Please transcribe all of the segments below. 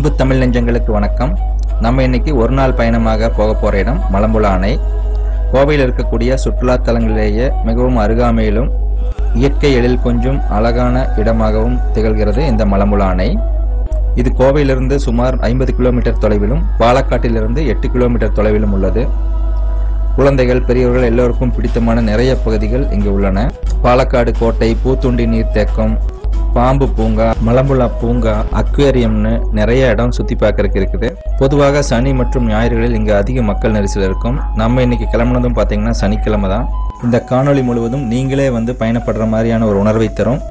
அன்பு தமிழ் நெஞ்சங்களுக்கு வணக்கம். நம்ம இன்னைக்கு ஒரு நாள் பயணமாக போக போற இடம் மலம்புழா அணை. கோவையில் இருக்கக்கூடிய சுற்றுலா தலங்களிலேயே மிகவும் அருகாமையிலும் இயற்கை எழில் கொஞ்சம் அழகான இடமாகவும் திகழ்கிறது இந்த மலம்புழா அணை. இது கோவையிலிருந்து சுமார் 50 கிலோமீட்டர் தொலைவிலும் பாலக்காட்டிலிருந்து 8 கிலோமீட்டர் தொலைவிலும் உள்ளது. குழந்தைகள் பெரியவர்கள் எல்லோருக்கும் பிடித்தமான நிறைய பகுதிகள் இங்கு உள்ளன. பாலக்காடு கோட்டை, பூத்துண்டி நீர்த்தேக்கம், பாம்பு பூங்கா, மலம்புழா பூங்கா, அக்வேரியம்னு நிறைய இடம் சுத்தி பார்க்கறதுக்கு இருக்குது. பொதுவாக சனி மற்றும் ஞாயிறுகளில் இங்கு அதிக மக்கள் நெரிசல் இருக்கும். நம்ம இன்னைக்கு கிளம்புனதும் பார்த்தீங்கன்னா சனிக்கிழமை தான். இந்த காணொளி முழுவதும் நீங்களே பயணப்படுற மாதிரியான ஒரு உணர்வை தரும்.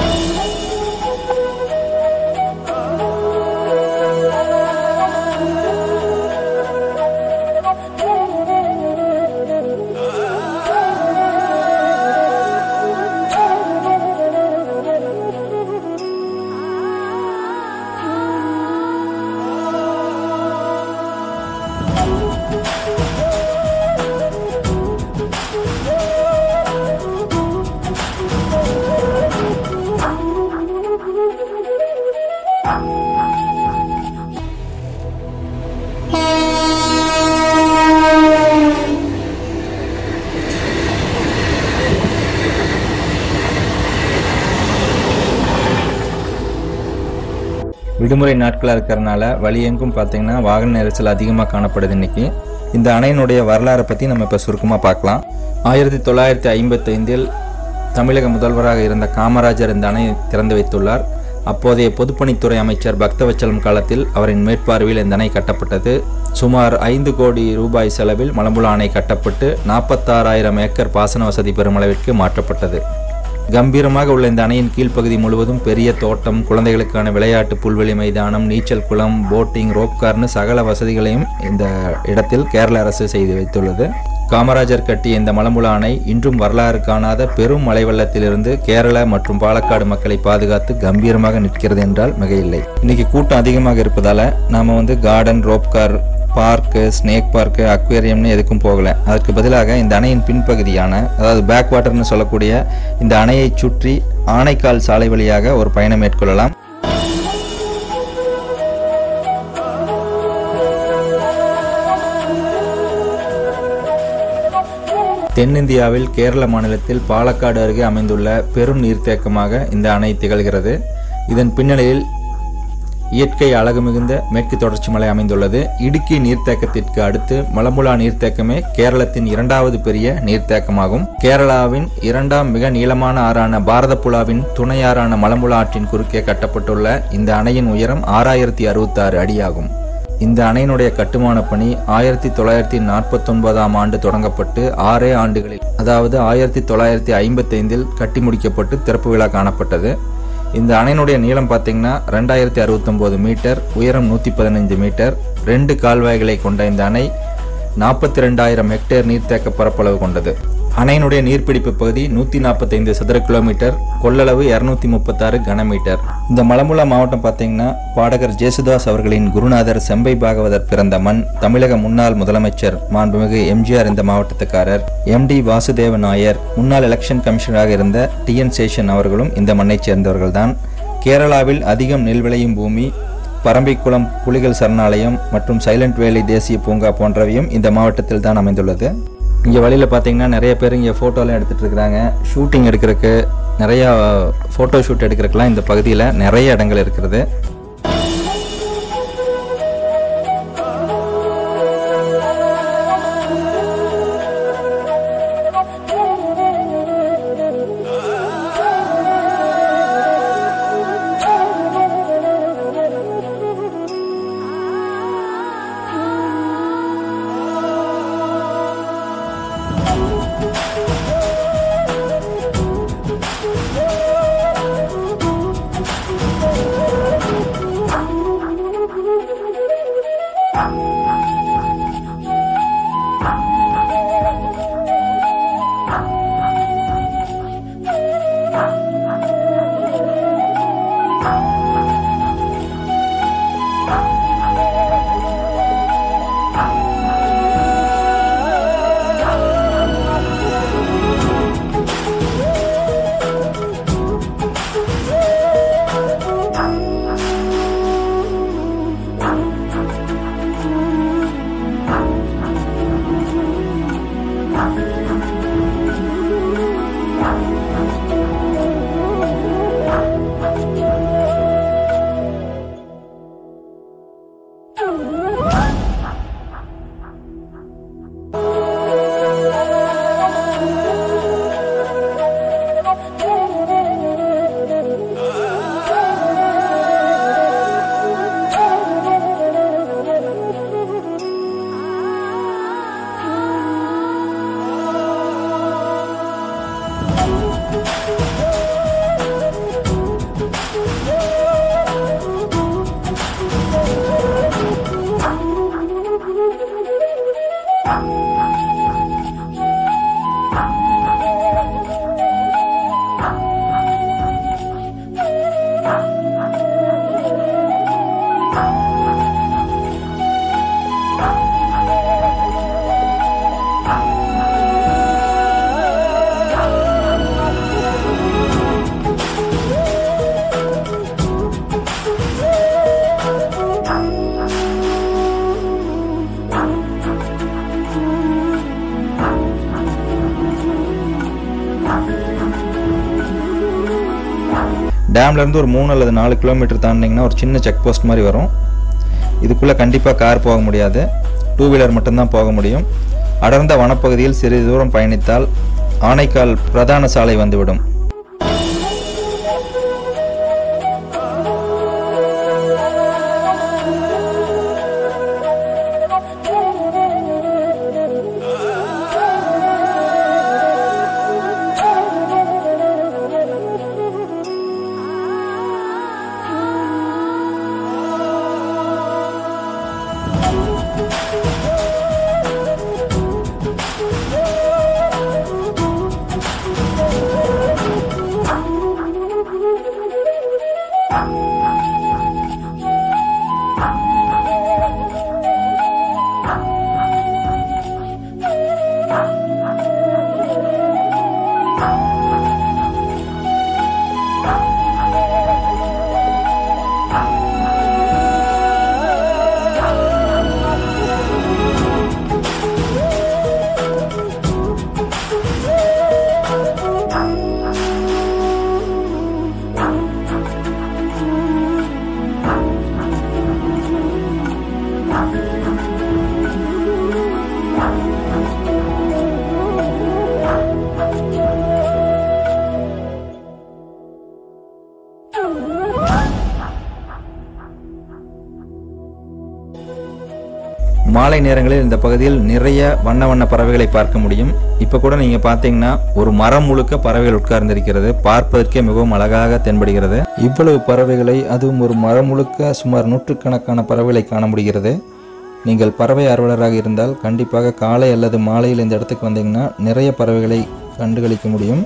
விடுமுறை நாட்களாக இருக்கிறதுனால வழி எங்கும் பார்த்தீங்கன்னா வாகன நெரிசல் அதிகமாக காணப்படுது. இன்னைக்கு இந்த அணையினுடைய வரலாறை பற்றி நம்ம இப்போ சுருக்கமாக பார்க்கலாம். 1955இல் தமிழக முதல்வராக இருந்த காமராஜர் இந்த அணையை திறந்து வைத்துள்ளார். அப்போதைய பொதுப்பணித்துறை அமைச்சர் பக்தவச்சலம் காலத்தில் அவரின் மேற்பார்வையில் இந்த அணை கட்டப்பட்டது. சுமார் 5 கோடி ரூபாய் செலவில் மலம்புழா அணை கட்டப்பட்டு 46,000 ஏக்கர் பாசன வசதி பெறும் அளவிற்கு மாற்றப்பட்டது. கம்பீரமாக உள்ள இந்த அணையின் கீழ்ப்பகுதி முழுவதும் பெரிய தோட்டம், குழந்தைகளுக்கான விளையாட்டு புல்வெளி மைதானம், நீச்சல் குளம், போட்டிங், ரோப்கார்னு சகல வசதிகளையும் இந்த இடத்தில் கேரள அரசு செய்து வைத்துள்ளது. காமராஜர் கட்டிய இந்த மலம்புழா அணை இன்றும் வரலாறு காணாத பெரும் மழை வெள்ளத்திலிருந்து கேரள மற்றும் பாலக்காடு மக்களை பாதுகாத்து கம்பீரமாக நிற்கிறது என்றால் மிகையில்லை. இன்னைக்கு கூட்டம் அதிகமாக இருப்பதால நாம garden, rope car, park, snake park, அக்வேரியம்னு எதுக்கும் போகல. அதற்கு பதிலாக இந்த அணையின் பின்பகுதியான, அதாவது பேக் வாட்டர்னு சொல்லக்கூடிய இந்த அணையை சுற்றி ஆனைக்கால் சாலை வழியாக ஒரு பயணம் மேற்கொள்ளலாம். தென்னிந்தியாவில் கேரள மாநிலத்தில் பாலக்காடு அருகே அமைந்துள்ள பெரும் நீர்த்தேக்கமாக இந்த அணை திகழ்கிறது. இதன் பின்னணியில் இயற்கை அழகு மிகுந்த மேற்கு தொடர்ச்சி மலை அமைந்துள்ளது. இடுக்கி நீர்த்தேக்கத்திற்கு அடுத்து மலம்புழா நீர்த்தேக்கமே கேரளத்தின் 2வது பெரிய நீர்த்தேக்கமாகும். கேரளாவின் 2ஆம் மிக நீளமான ஆறான பாரதப்புழாவின் துணையாறான மலம்புழா ஆற்றின் குறுக்கே கட்டப்பட்டுள்ள இந்த அணையின் உயரம் 6066 அடியாகும். இந்த அணையினுடைய கட்டுமான பணி 1949ஆம் ஆண்டு தொடங்கப்பட்டு 6 ஆண்டுகளில், அதாவது 1955இல் கட்டி முடிக்கப்பட்டு திறப்பு விழா காணப்பட்டது. இந்த அணையினுடைய நீளம் பார்த்தீங்கன்னா 2069 மீட்டர், உயரம் 115 மீட்டர். 2 கால்வாய்களை கொண்ட இந்த அணை 42,000 ஹெக்டேர் நீர்த்தேக்க பரப்பளவு கொண்டது. அணையினுடைய நீர்பிடிப்பு பகுதி 145 சதுர கிலோமீட்டர், கொள்ளளவு 236 கனமீட்டர். இந்த மலம்புழா மாவட்டம் பார்த்தீங்கன்னா பாடகர் ஜேசுதாஸ் அவர்களின் குருநாதர் செம்பை பாகவதர் பிறந்த மண். தமிழக முன்னாள் முதலமைச்சர் மாண்புமிகு எம்ஜிஆர் இந்த மாவட்டத்துக்காரர். MD வாசுதேவ நாயர், முன்னாள் எலெக்ஷன் கமிஷனராக இருந்த TN சேஷன் அவர்களும் இந்த மண்ணைச் சேர்ந்தவர்கள்தான். கேரளாவில் அதிகம் நெல் விளையும் பூமி, பரம்பிக்குளம் புலிகள் சரணாலயம் மற்றும் சைலண்ட் வேலி தேசிய பூங்கா போன்றவையும் இந்த மாவட்டத்தில் தான் அமைந்துள்ளது. இங்கே வழியில் பார்த்தீங்கன்னா நிறைய பேர் இங்கே ஃபோட்டோலாம் எடுத்துகிட்டு இருக்கிறாங்க. ஷூட்டிங் எடுக்கிறதுக்கு, நிறையா ஃபோட்டோ ஷூட் எடுக்கிறதுக்கெலாம் இந்த பகுதியில் நிறைய இடங்கள் இருக்கிறது. டேம்ல இருந்து ஒரு 3 அல்லது 4 கிலோமீட்டர் தாண்டிங்கன்னா ஒரு சின்ன செக் போஸ்ட் மாதிரி வரும். இதுக்குள்ள கண்டிப்பா கார் போக முடியாது, 2 வீலர் மட்டும்தான் போக முடியும். அடர்ந்த வனப்பகுதியில் சிறிது தூரம் பயணித்தால் ஆனைக்கால் பிரதான சாலை வந்துவிடும். மாலை நேரங்களில் இந்த பகுதியில் நிறைய வண்ண வண்ண பறவைகளை பார்க்க முடியும். இப்போ கூட நீங்கள் பார்த்தீங்கன்னா ஒரு மரம் முழுக்க பறவைகள் உட்கார்ந்திருக்கிறது. பார்ப்பதற்கே மிகவும் அழகாக தென்படுகிறது. இவ்வளவு பறவைகளை, அதுவும் ஒரு மரம் முழுக்க சுமார் 100கணக்கான பறவைகளை காண முடிகிறது. நீங்கள் பறவை ஆர்வலராக இருந்தால் கண்டிப்பாக காலை அல்லது மாலையில் இந்த இடத்துக்கு வந்தீங்கன்னா நிறைய பறவைகளை கண்டுகளிக்க முடியும்.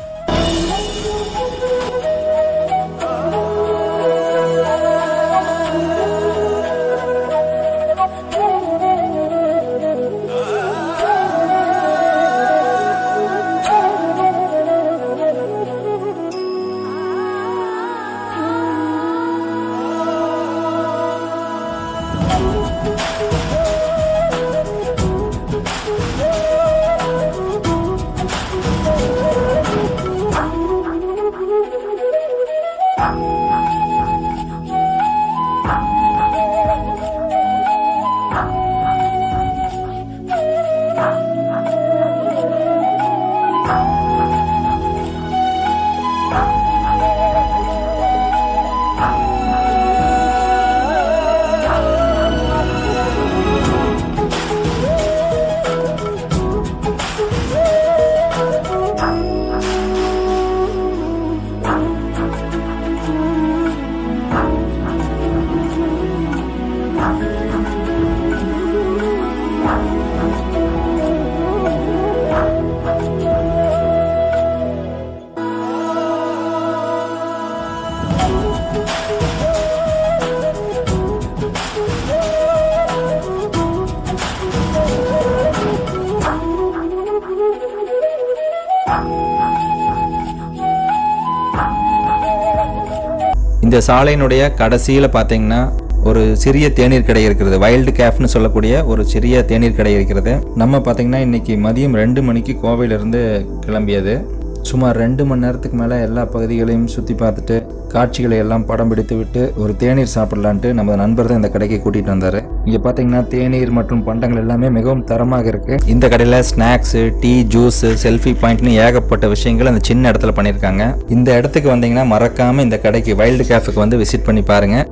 இந்த சாலையினுடைய கடைசியில் பார்த்தீங்கன்னா ஒரு சிறிய தேநீர் கடை இருக்கிறது. வைல்டு கேஃப்னு சொல்லக்கூடிய ஒரு சிறிய தேநீர் கடை இருக்கிறது. நம்ம பார்த்தீங்கன்னா இன்னைக்கு மதியம் 2 மணிக்கு கோவையிலிருந்து கிளம்பியது. சுமார் 2 மணி நேரத்துக்கு மேலே எல்லா பகுதிகளையும் சுற்றி பார்த்துட்டு காட்சிகளை எல்லாம் படம் பிடித்து விட்டு ஒரு தேநீர் சாப்பிடலான்ட்டு நம்ம நண்பர் தான் இந்த கடைக்கு கூட்டிகிட்டு வந்தார். இங்கே பார்த்தீங்கன்னா தேநீர் மற்றும் பண்டங்கள் எல்லாமே மிகவும் தரமாக இருக்குது. இந்த கடையில் ஸ்நாக்ஸு, டீ, ஜூஸு, செல்ஃபி பாயிண்ட்னு ஏகப்பட்ட விஷயங்கள் அந்த சின்ன இடத்துல பண்ணியிருக்காங்க. இந்த இடத்துக்கு வந்தீங்கன்னா மறக்காமல் இந்த கடைக்கு, வைல்டு கேஃபுக்கு வந்து விசிட் பண்ணி பாருங்கள்.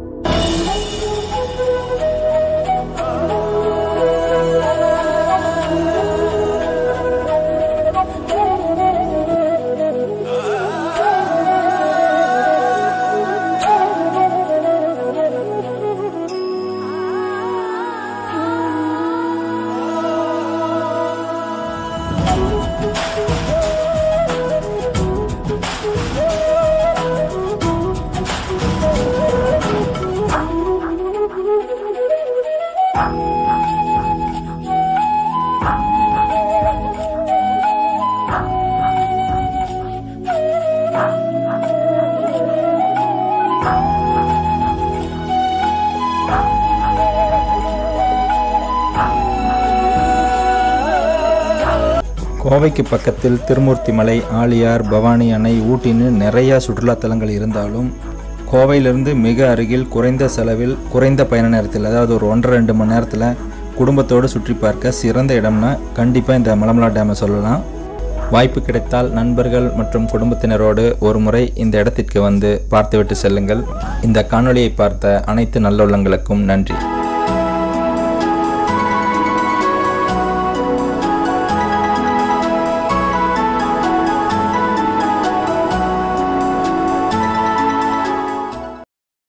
கோவைக்கு பக்கத்தில் திருமூர்த்தி மலை, ஆழியார், பவானி அணை, ஊட்டின்னு நிறையா சுற்றுலாத்தலங்கள் இருந்தாலும் கோவையிலிருந்து மிக அருகில் குறைந்த செலவில் குறைந்த பயண நேரத்தில், அதாவது ஒரு 1.5-2 மணி நேரத்தில் குடும்பத்தோடு சுற்றி பார்க்க சிறந்த இடம்னா கண்டிப்பாக இந்த மலம்புழா டேமை சொல்லலாம். வாய்ப்பு கிடைத்தால் நண்பர்கள் மற்றும் குடும்பத்தினரோடு ஒரு முறை இந்த இடத்திற்கு வந்து பார்த்துவிட்டு செல்லுங்கள். இந்த காணொளியை பார்த்த அனைத்து நல்லுள்ளங்களுக்கும் நன்றி.